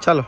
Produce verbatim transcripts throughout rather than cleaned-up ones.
चलो।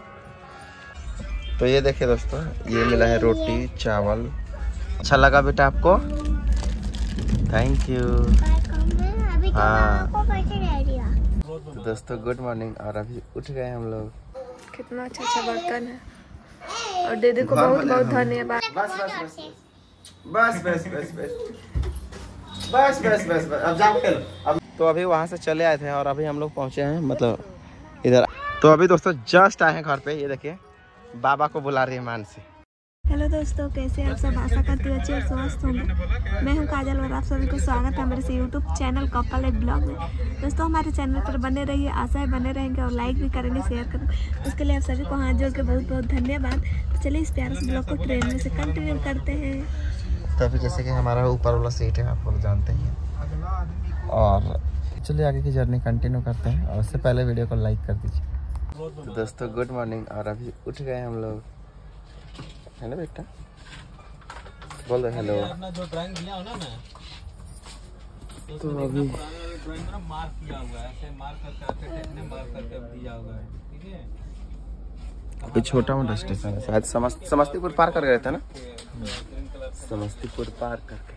तो ये देखिए दोस्तों, ये मिला है रोटी चावल। अच्छा लगा बेटा आपको? Thank you. हाँ तो दोस्तों गुड मॉर्निंग। और अभी उठ गए हम लोग। कितना अच्छा अच्छा बर्तन है और दीदी को बहुत बहुत धन्यवाद। बस बस बस बस बस बस बस बस बस बस अब जाओ खेलो। अब तो अभी वहाँ से चले आए थे और अभी हम लोग पहुँचे हैं मतलब इधर। तो अभी दोस्तों जस्ट आए हैं घर पे। ये देखिए बाबा को बुला रही है मानसी। हेलो दोस्तों, कैसे आप सब? आशा करती हूँ अच्छे और स्वस्थ होंगे। मैं हूँ काजल और आप सभी को स्वागत है मेरे से YouTube channel couple life blog में। दोस्तों हमारे चैनल पर बने रहिए, आशा है बने रहेंगे और लाइक भी करेंगे, शेयर करेंगे। उसके लिए आप सभी को हाथ जोड़ के बहुत बहुत धन्यवाद। तो चलिए इस प्यारे से ब्लॉग को ट्रेन में से कंटिन्यू करते हैं। तो अभी जैसे कि हमारा ऊपर वाला सीट है, आप लोग जानते हैं। और चलिए आगे की जर्नी कंटिन्यू करते हैं। और उससे पहले वीडियो को लाइक कर दीजिए। तो दोस्तों गुड मॉर्निंग। और अभी उठ गए हम लोग, है ना बेटा? बोल रहे हेलो। जो ड्राइंग दिया हो ना मैं, तो अभी ड्राइंग में मार्क किया हुआ है, ऐसे मार्क करके आते मार्क करके दिया हुआ है, ठीक है। अभी छोटा मोटा स्टेशन है शायद, समस्त समस्तीपुर पार कर गए थे ना, समस्तीपुर पार करके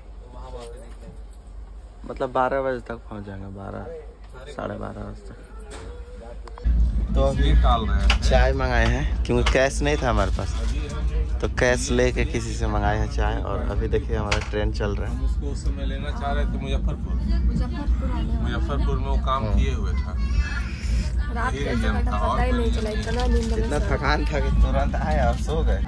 मतलब बारह बजे तक पहुंच जाएंगे, बारह साढ़े बारह बजे तक। तो अभी डाल रहे हैं चाय मंगाए हैं क्योंकि कैश नहीं था हमारे पास, तो कैश लेके किसी से मंगाए हैं चाय। और अभी देखिए हमारा ट्रेन चल रहा है। हम उसको उस समय लेना चाह रहे थे मुजफ्फरपुर मुजफ्फरपुर में वो काम किए हुए था। रात के पता ही नहीं चला, इतना नींद इतना थकान था कि तुरंत आए और सो गए।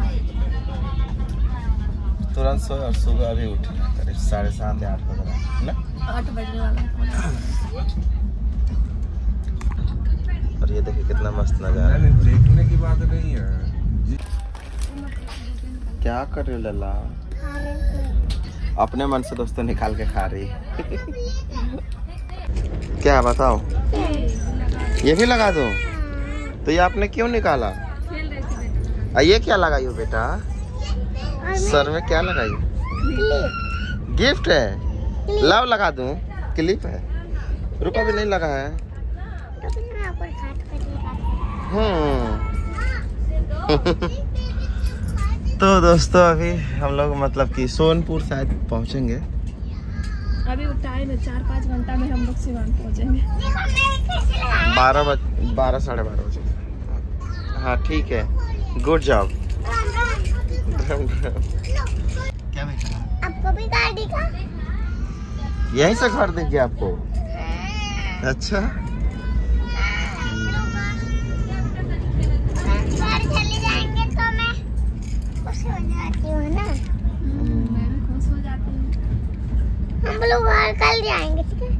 तुरंत सोए और सुबह अभी उठे करीब साढ़े सात या आठ बज रहा है ना, आठ बजने वाला है। और ये देखिए कितना मस्त नजारा है। देखने की बात नहीं है। क्या कर रही हो लला? अपने मन से दोस्तों निकाल के खा रही क्या बताओ? ये भी लगा दो। तो ये आपने क्यों निकाला? आ, ये क्या लगाई हो बेटा? सर में क्या लगाई? गिफ्ट है। लव लगा दूं? क्लिप है, रुपया भी नहीं लगा है। हम्म तो दोस्तों अभी हम लोग मतलब कि सोनपुर शायद पहुंचेंगे। अभी टाइम है, चार पाँच घंटा में हम लोग सिवान पहुंचेंगे। बारह बज बारह साढ़े बारह बजे। हाँ ठीक है, गुड जॉब। क्या बेटा? आपको भी गाड़ी का यहीं से घर देंगे आपको? अच्छा चले जाएंगे तो मैं खुश हो जाती हूँ ना। मैं भी खुश हो जाती हूँ। हम लोग घर कल जाएंगे, ठीक है?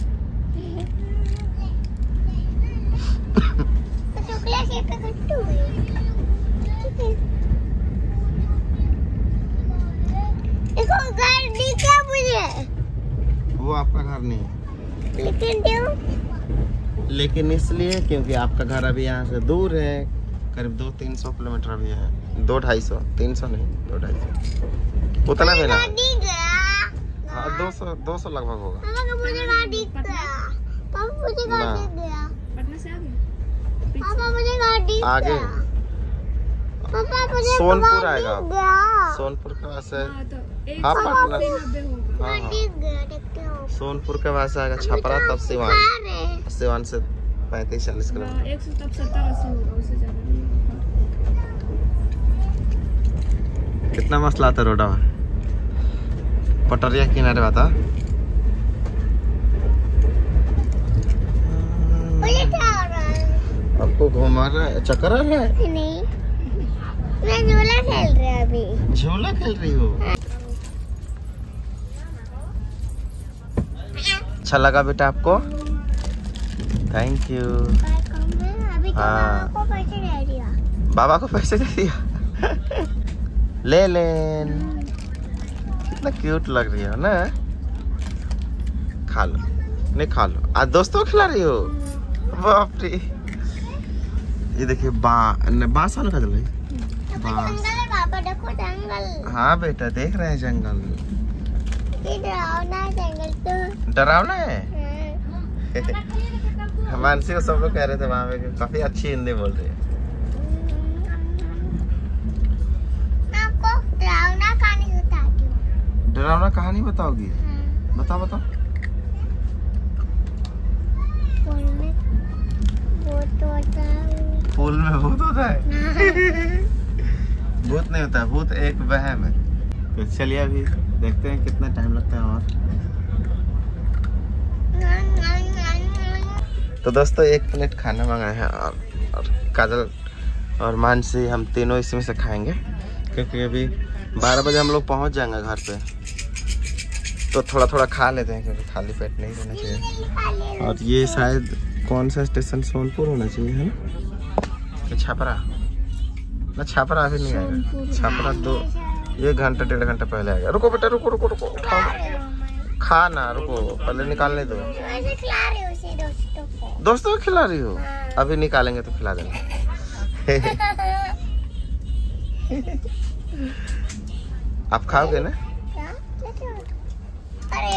तो शुक्ला से पे कट्टू है, ठीक है? देखो घर दिखा मुझे। वो आपका घर नहीं है, लेकिन क्यों? लेकिन इसलिए क्योंकि आपका घर अभी यहाँ से दूर है, करीब दो तीन सौ किलोमीटर अभी है। दो ढाई सौ तीन सौ नहीं, दो ढाई सौ उतना भी ना। हाँ दो सौ दो सौ लगभग होगा। पापा मुझे गाड़ी गया, पापा मुझे गाड़ी गया, पटना से आगे पापा मुझे गाड़ी आगे पापा मुझे सोनपुर आएगा। गया, सोनपुर के वहाँ से हाँ, तो एक हाँ सौ पटना। अस्सी नब्बे होगा। हाँ गाड़ी गया, देखते हो? सोनपुर के वहाँ से आएगा छपरा, तब सिवान। अरे सिवान से पैंतीस चालीस किलोमीटर। हाँ, एक सौ तब सत्तर अस्सी होगा, उससे ज्यादा नहीं होगा। कितना मस्त लाता रोडा पटरिया किनारे बता। मुझे क्या हो रहा है? आपको घुमा रहा है, चक्कर आ रहा है? नहीं, मैं झूला खेल रही हूँ अभी। झूला खेल रही हो? अच्छा लगा बेटा आपको? Thank you. अभी तो हाँ। बाबा को पैसे दे दिया। बाबा को पैसे दे दिया ले लेन। कितना क्यूट लग रही हो ना। खा लो, नहीं खा लो। आज दोस्तों को खिला रही हो? बाप रे। ये देखिए बा बांस आने का जल रही जंगल है पापा, देखो जंगल। हाँ बेटा देख रहे हैं जंगल। ये डरावना है जंगल तो। डरावना है? हाँ। मानसी को सब लोग कह रहे थे वहाँ पे कि काफी अच्छी हिंदी बोल रही है। आपको डरावना कहानी बताती हूँ। डरावना कहानी बताओगी? बताओ बताओ। फूल में भूत होता है। फूल में भूत होता है? भूत नहीं होता, भूत एक वहम है। तो चलिए अभी देखते हैं कितना टाइम लगता है। और तो दोस्तों एक प्लेट खाना मंगाए हैं और, और काजल और मानसी हम तीनों इसी में से खाएंगे, क्योंकि अभी बारह बजे हम लोग पहुंच जाएंगे घर पे। तो थोड़ा थोड़ा खा लेते हैं क्योंकि खाली पेट नहीं रहना चाहिए। और ये शायद कौन सा स्टेशन, सोनपुर होना चाहिए है ना, छपरा ना? छपरा अभी नहीं आएगा, छपरा दो एक घंटा डेढ़ घंटा पहले आएगा। रुको बेटा, रुको रुको रुको, उठाओ खा ना, रुको पहले निकालने दो। खिला रही हूँ उसे दोस्तों को। दोस्तों को खिला रही हो? अभी निकालेंगे तो खिला देंगे। आप खाओगे ना? क्या? अरे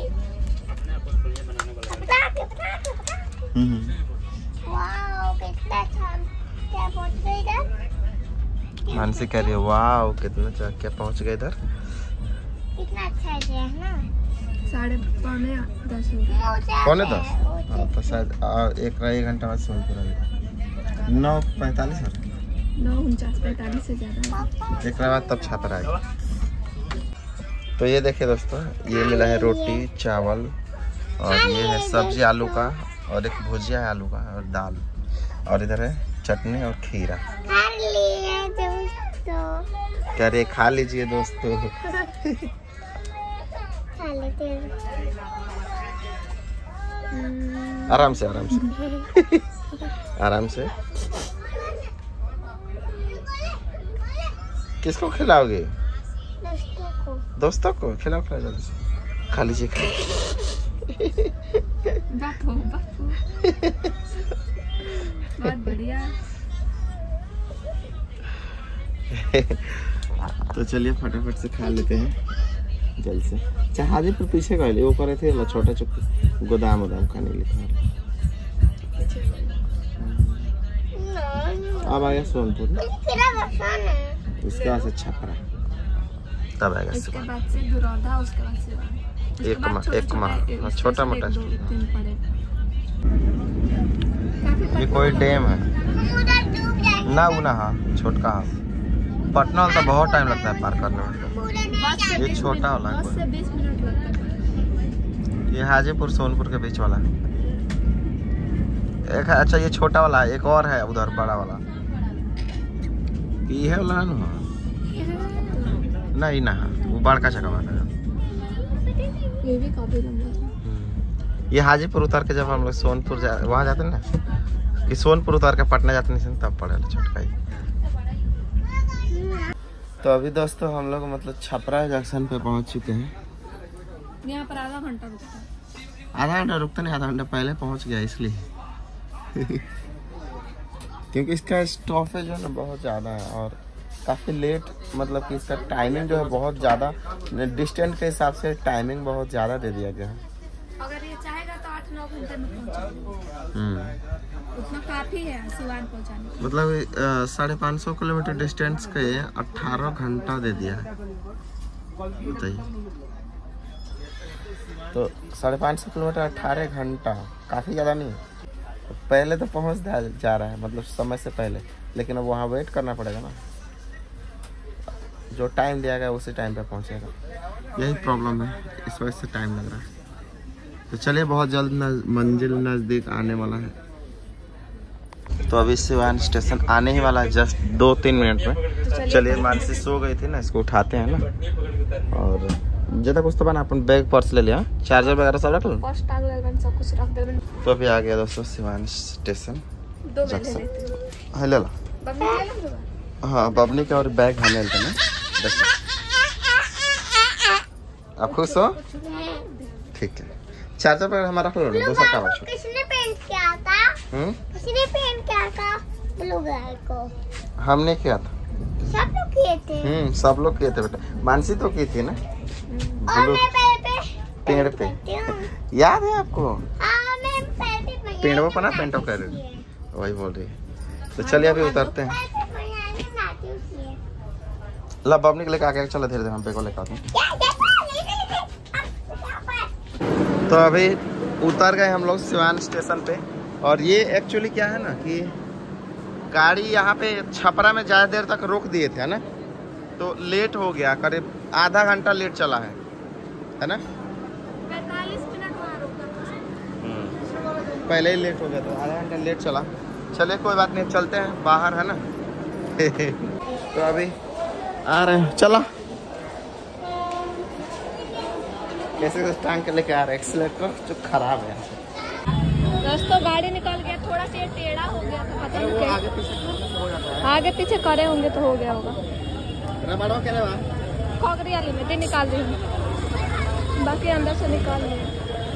बता के बता के बता के। वाओ कितना अच्छा। क्या पहुंच गए इधर? मानसी कह रही है वाह कितना अच्छा, क्या पहुंच गए इधर। कितना अच्छा है ना। साढ़े पौने दस हो गए। पौने दस? हाँ तो शायद एक एक घंटा बाद सोनपुर आएगा। नौ पैंतालीस है, नौ उनचास पैंतालीस से ज़्यादा एक बाद तब छापरा आएगा। तो ये देखिए दोस्तों, ये मिला है रोटी चावल और ये है सब्जी आलू का और एक भुजिया है आलू का और दाल, और इधर है चटनी और खीरा। खा लिए दोस्तों। कह रहे खा लीजिए दोस्तों। खा लेते हैं। आराम से आराम से आराम से। किसको खिलाओगे? दोस्तों को। दोस्तों को खिलाओ, खिलाओ जल्दी से। खा लीजिए खा बापू बापू बहुत बढ़िया। तो चलिए फटाफट से खा लेते हैं जल्द से। अच्छा हाजीपुर पीछे गए वो करे थे ना, छोटा चुप गोदाम वोदाम खाने लिखा। अब आ गया सोनपुर, उसके बाद से छपरा, तब आएगा इसके बाद से दुरौदा, उसके बाद से एक मा, एक माह छोटा मोटा। ये कोई डैम है ना? वो ना हाँ छोटका हाँ। पटना वाला तो बहुत टाइम लगता है पार करने में, ये छोटा वाला है। दस से बीस मिनट लगता है। ये हाजीपुर सोनपुर के बीच वाला एक है। अच्छा ये छोटा वाला है, एक और है उधर बड़ा वाला। ये वाला है ना? नहीं ना, वो बड़का जगह वाला है। ये भी काफी लंबा है। ये हाजीपुर उतर के जब हम लोग सोनपुर जा वहाँ जाते हैं ना, कि सोनपुर उतर के पटना जाते नहीं तब पड़ेगा छोटका ही। तो अभी दोस्तों हम लोग मतलब छपरा जंक्शन पे पहुंच चुके हैं। यहाँ पर आधा घंटा रुकता है। आधा घंटा रुकता नहीं, आधा घंटा पहले पहुंच गया इसलिए। क्योंकि इसका स्टॉपेज जो है ना बहुत ज़्यादा है और काफ़ी लेट, मतलब कि इसका टाइमिंग जो है बहुत ज़्यादा, डिस्टेंस के हिसाब से टाइमिंग बहुत ज़्यादा दे दिया गया है। अगर ये चाहेगा तो आठ नौ घंटे में पहुँचेगा, हम्म उतना काफ़ी है सिवान पहुँचाने। मतलब साढ़े पाँच सौ किलोमीटर डिस्टेंस के अट्ठारह घंटा दे दिया है, बताइए। तो साढ़े पाँच सौ किलोमीटर अट्ठारह घंटा काफ़ी ज़्यादा नहीं। पहले तो पहुंच जा रहा है मतलब समय से पहले, लेकिन अब वहाँ वेट करना पड़ेगा ना, जो टाइम दिया गया उसी टाइम पे पहुंचेगा। यही प्रॉब्लम है, इस वजह से टाइम लग रहा है। तो चलिए बहुत जल्द नज, मंजिल नज़दीक आने वाला है। तो अभी सिवान स्टेशन आने ही वाला है, जस्ट दो तीन मिनट में। चलिए मानसी सो गई थी ना, इसको उठाते हैं ना। और ज्यादा कुछ तो बना, अपन बैग पर्स ले लिया, चार्जर वगैरह सब रख लो, सब कुछ रख दे। तो अभी आ गया दोस्तों सिवान स्टेशन जंक्शन। हाँ ले लो, हाँ बबनी का और बैग हमें लेते हैं। आप खुश हो? ठीक है, चार्जर वगैरह हमारा रख लो, दूसरा का बच्चों। किसने पेंट किया था? हम्म किसने पेंट किया था ब्लू गाय को? हमने किया था, सब लोग किए थे। हम्म सब लोग किए थे बेटा, मानसी तो की थी ना और मैं पेड़ पे पेड़ पे, याद है आपको? हाँ मैं पेड़ पे पेंटो पर ना पेंटो कर रही है, वही बोल रही है। तो चलिए अभी उतरते हैं। ला बबनी को लेकर आके चलो धीरे धीरे हम पे को लेकर आते हैं। तो अभी उतर गए हम लोग सिवान स्टेशन पे। और ये एक्चुअली क्या है ना कि गाड़ी यहाँ पे छपरा में ज़्यादा देर तक रोक दिए थे ना, तो लेट हो गया, करीब आधा घंटा लेट चला है है ना, पैंतालीस मिनट वहाँ रुका था। पहले ही लेट हो गया तो आधा घंटा लेट चला। चलिए कोई बात नहीं, चलते हैं बाहर है ना। तो अभी आ रहे हैं, चला कैसे टांग के लेके आ रहे हैं, एक्सीलेटर जो खराब है। दोस्तों गाड़ी निकल गया, थोड़ा सा टेढ़ा हो गया था, पता नहीं आगे पीछे हो जाता है। आगे पीछे करे होंगे तो हो गया होगा। रबड़ो के लेवा खोखरी वाली में निकाल दी हूँ, बाकी अंदर से निकाल दिए।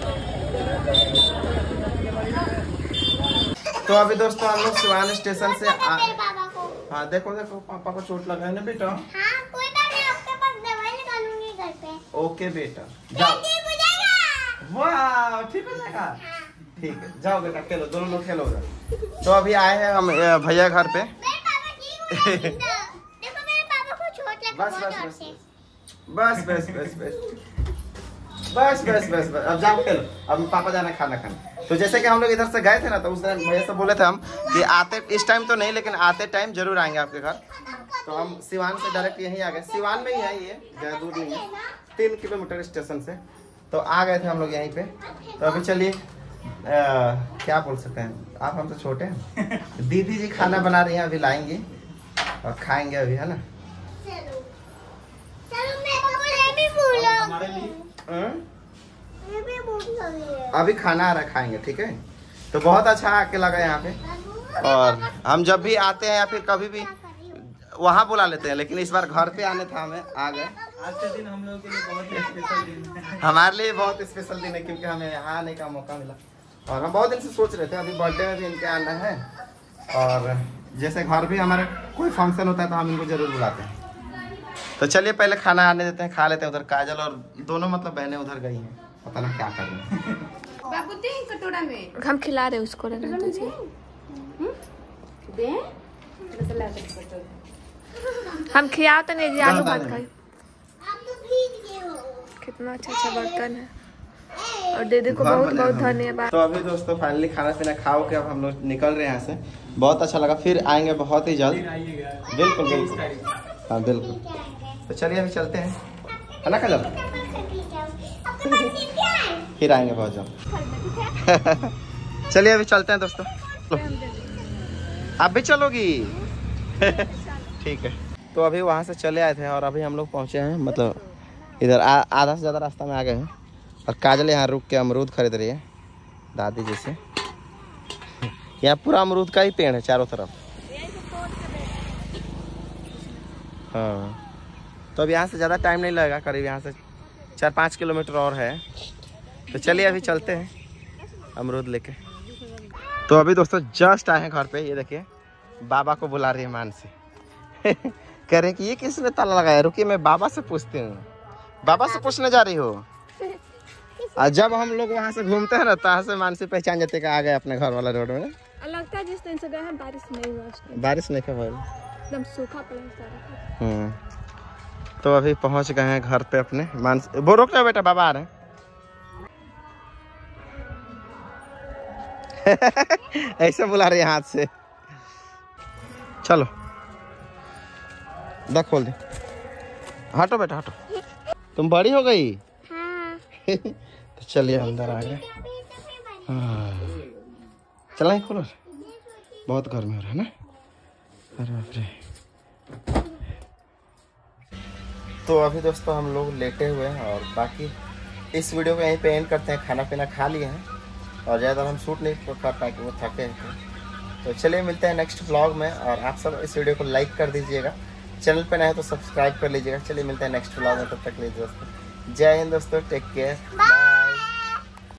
तो अभी दोस्तों हम लोग सिवान स्टेशन से आ... पापा को। हाँ देखो देखो पापा को चोट लगा है ना बेटा। हाँ कोई बात नहीं, आपके पास दवाई निकालूंगी घर पे। ओके बेटा जाओ। वाह ठीक हो जाएगा, ठीक है जाओ बेटा खेलो, दोनों लोग खेलोगे। तो अभी आए हैं हम भैया घर पे। मेरे पापा ठीक हो, देखो मेरे पापा को चोट लगी बस बहुत बस जोर बस से। बस बस बस बस बस बस बस बस अब जाओ खेलो, अब पापा जाना खाना खाना। तो जैसे कि हम लोग इधर से गए थे ना, तो उस दिन भैया से बोले थे हम कि आते इस टाइम तो नहीं, लेकिन आते टाइम जरूर आएंगे आपके घर। तो हम सिवान से डायरेक्ट यहीं आ गए, सिवान में ही है ये, ज़्यादा दूर नहीं है, तीन किलोमीटर स्टेशन से। तो आ गए थे हम लोग यहीं पे। तो अभी चलिए क्या बोल सकते हैं, आप हम तो छोटे हैं। दीदी जी खाना बना रही हैं, अभी लाएंगे और खाएंगे अभी, है ना। चलो चलो मैं तो भी बोला हमारे लिए मैं भी भूख लगी है। अभी खाना आ रहा है, खाएंगे ठीक है। तो बहुत अच्छा आके लगा यहाँ पे, और हम जब भी आते हैं या फिर कभी भी वहाँ बुला लेते हैं, लेकिन इस बार घर पे आने था हमें, आ गए। आज का दिन हम लोगों के लिए बहुत ही स्पेशल दिन है। हमारे लिए बहुत स्पेशल दिन है, क्योंकि हमें यहाँ आने का मौका मिला। और हम बहुत दिन से सोच रहे थे, अभी बर्थडे में भी इनके आना है, और जैसे घर भी हमारे कोई फंक्शन होता है तो हम इनको जरूर बुलाते हैं। तो चलिए पहले खाना आने देते हैं, खा लेते हैं। उधर काजल और दोनों मतलब बहनें उधर गई हैं, पता नहीं क्या कर रही हैं। कटोरा में हम खिला रहे उसको रहने दीजिए। हम खिया तो नहीं जी, आलू भात खाए। आप तो भीग गए हो। कितना अच्छा अच्छा बर्तन है, और दीदी को बहुत बहुत धन्यवाद। तो अभी दोस्तों फाइनली खाना पीना खाओ के अब हम लोग निकल रहे हैं यहाँ से। बहुत अच्छा लगा, फिर आएंगे बहुत ही जल्द। बिल्कुल बिल्कुल, हाँ बिल्कुल। तो चलिए अभी चलते हैं, है ना काजल, फिर आएंगे बहुत जल्द। चलिए अभी चलते हैं दोस्तों। आप भी चलोगी? ठीक है। तो अभी वहाँ से चले आए थे और अभी हम लोग पहुँचे हैं, मतलब इधर आधा से ज़्यादा रास्ता में आ गए हैं। और काजल यहाँ रुक के अमरूद खरीद रही है दादी जी से। यहाँ पूरा अमरूद का ही पेड़ है चारों तरफ। हाँ तो अब यहाँ से ज़्यादा टाइम नहीं लगेगा, करीब यहाँ से चार पाँच किलोमीटर और है। तो चलिए अभी चलते हैं अमरूद लेके। तो अभी दोस्तों जस्ट आए हैं घर पे, ये देखिए बाबा को बुला रही है मानसी। कह रहे हैं कि ये किसने ताला लगाया, रुकिए मैं बाबा से पूछती हूँ। बाबा से पूछने जा रही हो? और जब हम लोग वहाँ से घूमते हैं ना, तहाँ से मानसी पहचान जाते कि आ गए अपने घर वाला रोड में। लगता है जिस दिन से गए हैं बारिश नहीं हुआ उस दिन। बारिश नहीं हुआ, एकदम सूखा पड़ा सारा। हम्म तो अभी पहुँच गए हैं घर पे अपने। मानसी वो रोक जाओ बेटा, बाबा आ रहे हैं। ऐसे बुला रही है हाथ से। चलो दा खोल दे, हटो बेटा हटो, तुम बड़ी हो गई। हाँ। तो चलिए अंदर आ गए। हाँ चला खोलो, बहुत गर्मी हो रहा है ना। अरे बाप रे। तो अभी दोस्तों हम लोग लेटे हुए हैं, और बाकी इस वीडियो को यहीं पे एंड करते हैं। खाना पीना खा लिए हैं और ज़्यादा हम शूट नहीं कर पाए, वो थके थे। तो चलिए मिलते हैं नेक्स्ट व्लॉग में, और आप सब इस वीडियो को लाइक कर दीजिएगा, चैनल पे नए तो सब्सक्राइब कर लीजिएगा। चलिए मिलते हैं नेक्स्ट व्लॉग में, तब तक के लिए दोस्तों जय हिंद दोस्तों, टेक केयर।